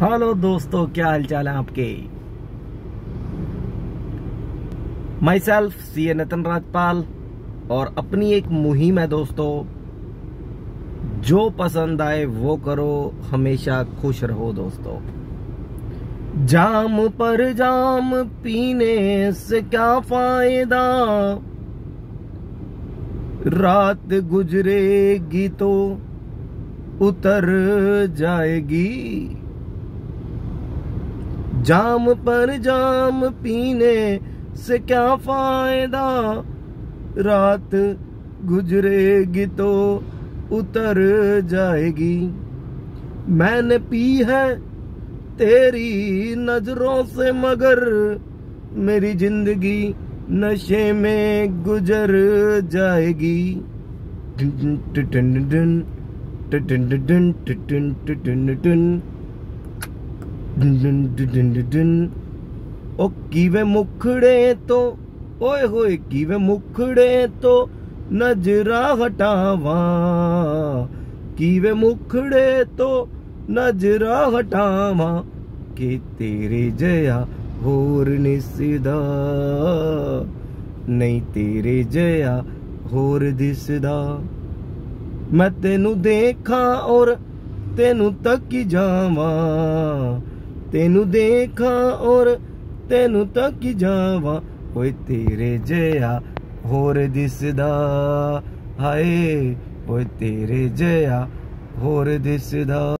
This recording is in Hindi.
हेलो दोस्तों, क्या हाल चाल है आपके। Myself CA Nitin Rajpal और अपनी एक मुहिम है दोस्तों, जो पसंद आए वो करो, हमेशा खुश रहो दोस्तों। जाम पर जाम पीने से क्या फायदा, रात गुजरेगी तो उतर जाएगी। जाम पर जाम पीने से क्या फायदा, रात गुजरेगी तो उतर जाएगी। मैंने पी है तेरी नजरों से, मगर मेरी जिंदगी नशे में गुजर जाएगी। ओ कीवे मुखड़े तो, ओए होए कीवे मुखड़े तो नजरा हटावा, कीवे मुखड़े तो नजरा हटावा, के तेरे जया होर निसदा, नहीं तेरे जया होर दिसदा। मैं तेनू देखा और तेनू तकी जावा, तेनू देखा और तेनू तकी जावा, ओए तेरे जया होर दिसदा, हाय ओए तेरे जया होर दिसदा।